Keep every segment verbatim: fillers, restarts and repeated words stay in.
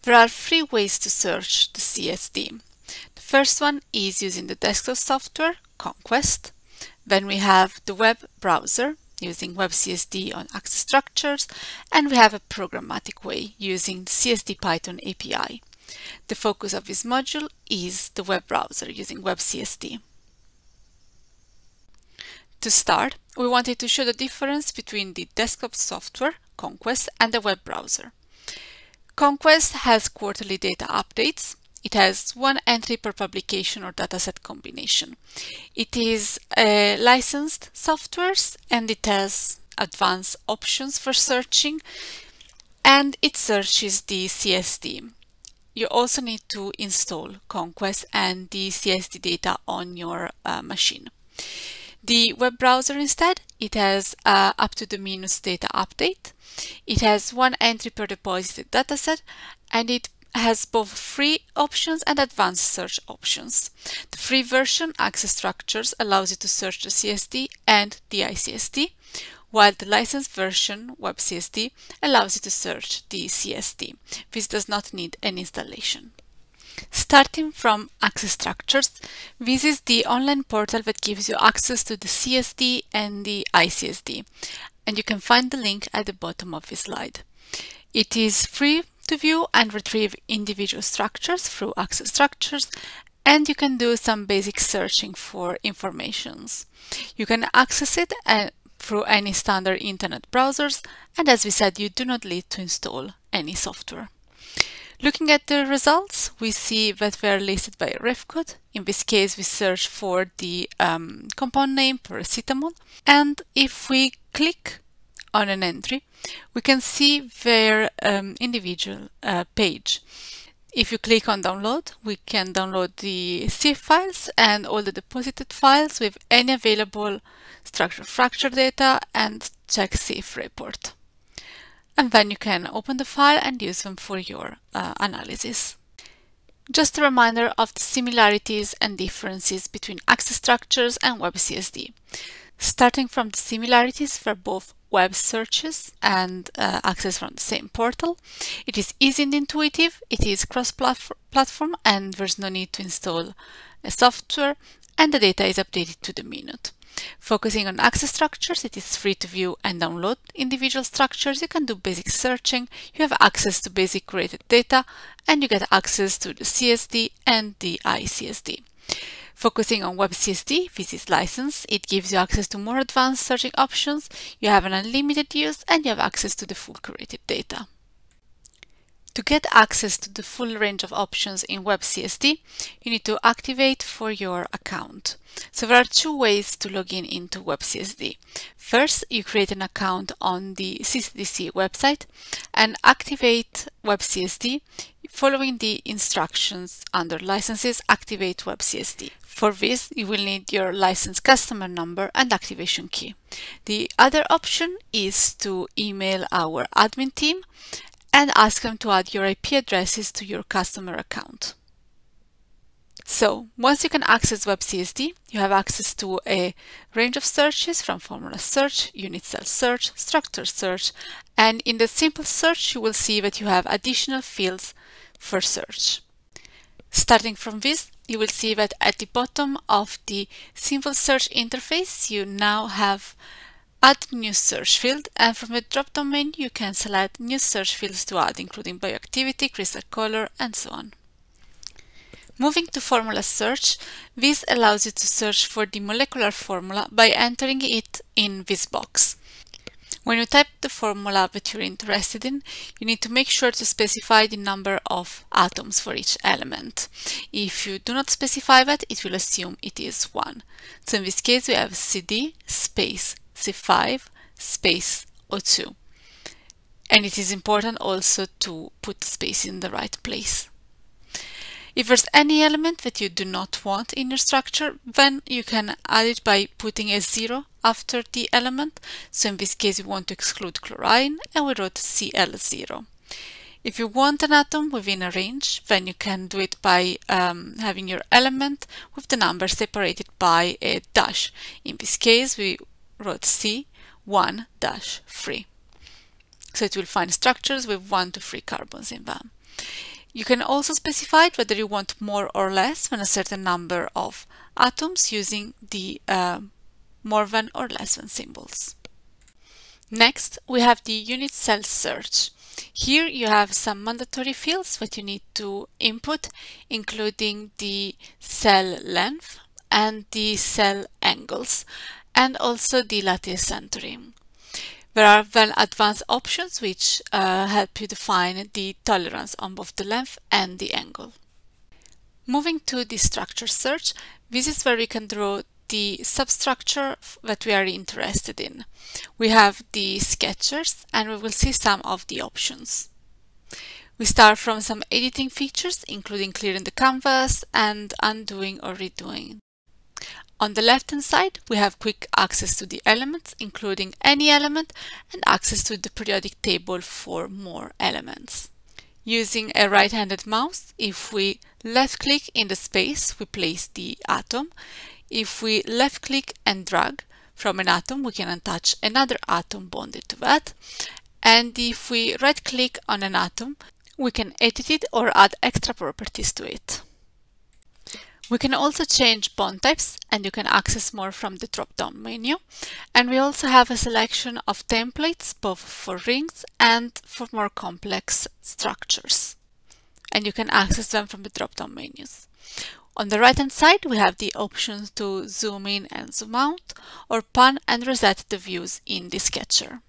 There are three ways to search the C S D. The first one is using the desktop software, ConQuest. Then we have the web browser using WebCSD on Access Structures, and we have a programmatic way using the C S D Python A P I. The focus of this module is the web browser using WebCSD. To start, we wanted to show the difference between the desktop software, ConQuest, and the web browser. ConQuest has quarterly data updates. It has one entry per publication or dataset combination. It is a licensed software and it has advanced options for searching, and it searches the C S D. You also need to install ConQuest and the C S D data on your uh, machine. The web browser instead, it has uh, up to the minus data update. It has one entry per deposited dataset, and it has both free options and advanced search options. The free version, Access Structures, allows you to search the C S D and the I C S D, while the licensed version, WebCSD, allows you to search the C S D. This does not need an installation. Starting from Access Structures, this is the online portal that gives you access to the C S D and the I C S D, and you can find the link at the bottom of this slide. It is free to view and retrieve individual structures through Access Structures, and you can do some basic searching for informations. You can access it uh, through any standard internet browsers, and as we said, you do not need to install any software. Looking at the results, we see that they are listed by ref code. In this case, we search for the um, compound name paracetamol, and if we click on an entry, we can see their um, individual uh, page. If you click on download, we can download the C F files and all the deposited files with any available structure fracture data and check C F report. And then you can open the file and use them for your uh, analysis. Just a reminder of the similarities and differences between Access Structures and WebCSD. Starting from the similarities for both web searches and uh, access from the same portal. It is easy and intuitive, it is cross-platform, and there's no need to install a software, and the data is updated to the minute. Focusing on Access Structures, it is free to view and download individual structures. You can do basic searching, you have access to basic created data, and you get access to the C S D and the I C S D. Focusing on WebCSD, this is licensed. It gives you access to more advanced searching options, you have an unlimited use, and you have access to the full curated data. To get access to the full range of options in WebCSD, you need to activate for your account. So there are two ways to log in into WebCSD. First, you create an account on the C C D C website and activate WebCSD following the instructions under Licenses, Activate WebCSD. For this, you will need your license customer number and activation key. The other option is to email our admin team and ask them to add your I P addresses to your customer account. So, once you can access WebCSD, you have access to a range of searches from formula search, unit cell search, structure search, and in the simple search you will see that you have additional fields for search. Starting from this, you will see that at the bottom of the simple search interface you now have Add New Search Field, and from the drop-down menu you can select new search fields to add, including bioactivity, crystal color, and so on. Moving to formula search, this allows you to search for the molecular formula by entering it in this box. When you type the formula that you're interested in, you need to make sure to specify the number of atoms for each element. If you do not specify that, it will assume it is one. So in this case we have C D space C five space O two. And it is important also to put the space in the right place. If there's any element that you do not want in your structure, then you can add it by putting a zero after the element. So in this case, we want to exclude chlorine, and we wrote C L zero. If you want an atom within a range, then you can do it by um, having your element with the number separated by a dash. In this case, we wrote C one dash three. So it will find structures with one to three carbons in them. You can also specify whether you want more or less than a certain number of atoms using the uh, more than or less than symbols. Next, we have the unit cell search. Here you have some mandatory fields that you need to input, including the cell length and the cell angles, and also the lattice centering. There are then advanced options which uh, help you define the tolerance on both the length and the angle. Moving to the structure search, this is where we can draw the substructure that we are interested in. We have the sketchers and we will see some of the options. We start from some editing features, including clearing the canvas and undoing or redoing. On the left hand side, we have quick access to the elements, including any element, and access to the periodic table for more elements. Using a right-handed mouse, if we left-click in the space, we place the atom. If we left-click and drag from an atom, we can attach another atom bonded to that. And if we right-click on an atom, we can edit it or add extra properties to it. We can also change bond types, and you can access more from the drop-down menu. And we also have a selection of templates, both for rings and for more complex structures. And you can access them from the drop-down menus. On the right-hand side, we have the options to zoom in and zoom out, or pan and reset the views in the sketcher.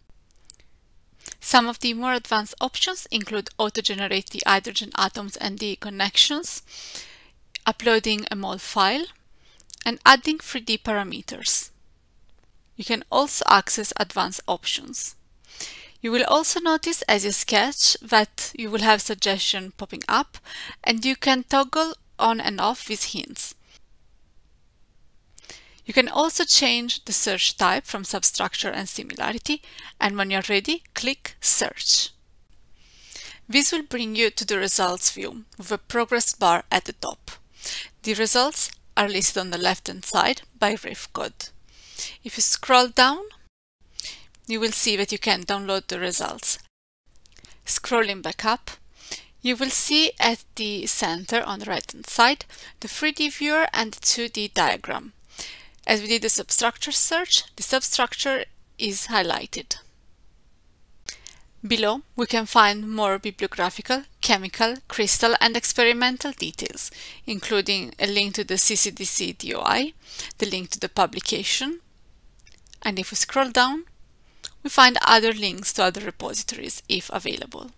Some of the more advanced options include auto-generate the hydrogen atoms and the connections, uploading a mol file, and adding three D parameters. You can also access advanced options. You will also notice as you sketch that you will have suggestions popping up, and you can toggle on and off with hints. You can also change the search type from substructure and similarity, and when you're ready, click Search. This will bring you to the results view with a progress bar at the top. The results are listed on the left-hand side by ref code. If you scroll down, you will see that you can download the results. Scrolling back up, you will see at the center on the right-hand side the three D viewer and the two D diagram. As we did the substructure search, the substructure is highlighted. Below, we can find more bibliographical, chemical, crystal and experimental details, including a link to the C C D C D O I, the link to the publication, and if we scroll down, we find other links to other repositories if available.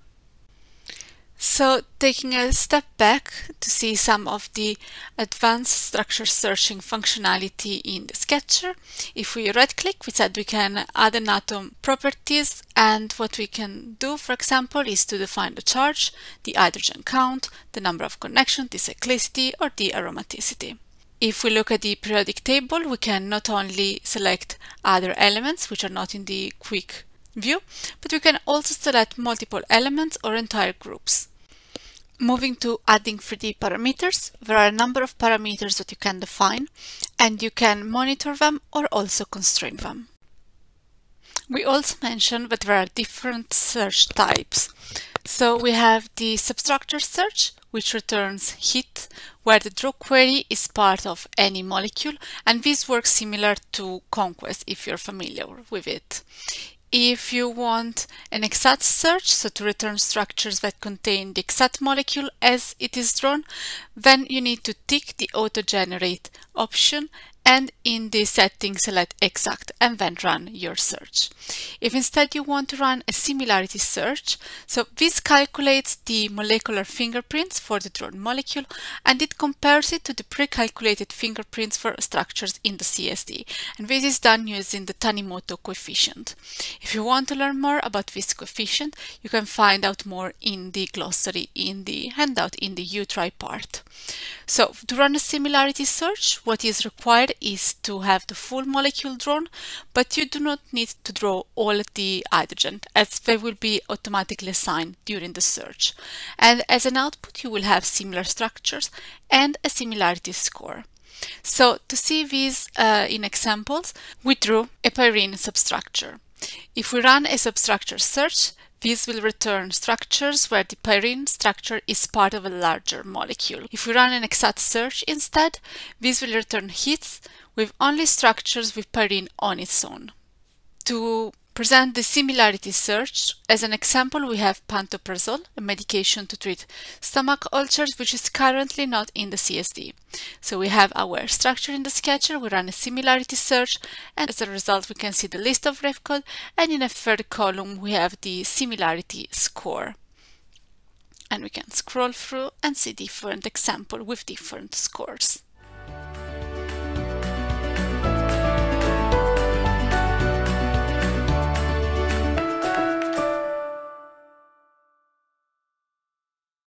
So, taking a step back to see some of the advanced structure searching functionality in the sketcher, if we right-click, we said we can add an atom properties, and what we can do, for example, is to define the charge, the hydrogen count, the number of connections, the cyclicity, or the aromaticity. If we look at the periodic table, we can not only select other elements which are not in the quick view, but we can also select multiple elements or entire groups. Moving to adding three D parameters, there are a number of parameters that you can define, and you can monitor them or also constrain them. We also mentioned that there are different search types. So we have the substructure search, which returns hit, where the draw query is part of any molecule, and this works similar to ConQuest if you're familiar with it. If you want an exact search, so to return structures that contain the exact molecule as it is drawn, then you need to tick the auto-generate option and in the settings select exact and then run your search. If instead you want to run a similarity search, so this calculates the molecular fingerprints for the drawn molecule and it compares it to the pre-calculated fingerprints for structures in the C S D, and this is done using the Tanimoto coefficient. If you want to learn more about this coefficient, you can find out more in the glossary in the handout in the You Try part. So to run a similarity search, what is required is to have the full molecule drawn, but you do not need to draw all the hydrogen, as they will be automatically assigned during the search. And as an output, you will have similar structures and a similarity score. So to see these uh, in examples, we drew a pyrene substructure. If we run a substructure search, These will return structures where the pyrene structure is part of a larger molecule. If we run an exact search instead, these will return hits with only structures with pyrene on its own. To present the similarity search, as an example, we have pantoprazole, a medication to treat stomach ulcers, which is currently not in the C S D. So we have our structure in the sketcher, we run a similarity search, and as a result we can see the list of ref code, and in a third column we have the similarity score. And we can scroll through and see different examples with different scores.